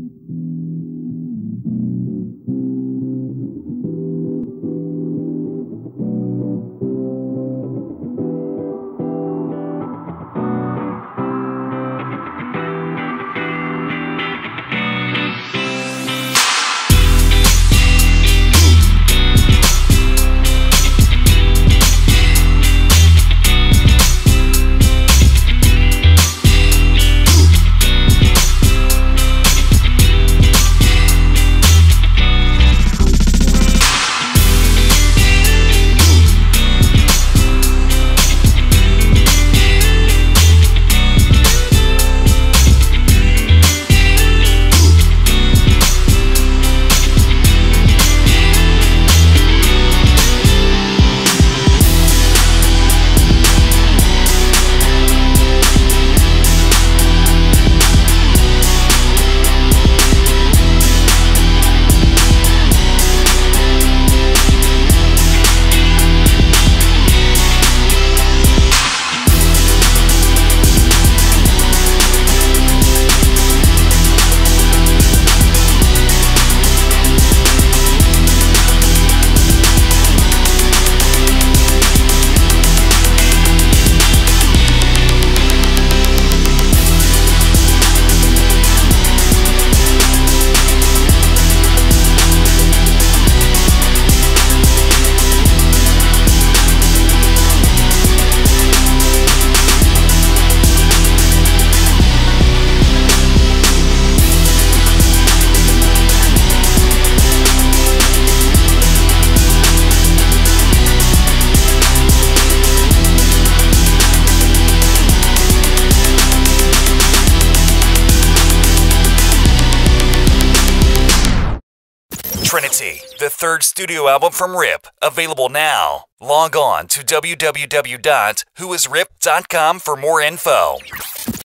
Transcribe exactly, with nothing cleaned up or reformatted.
Trinity, the third studio album from Rip, available now. Log on to w w w dot who is rip dot com for more info.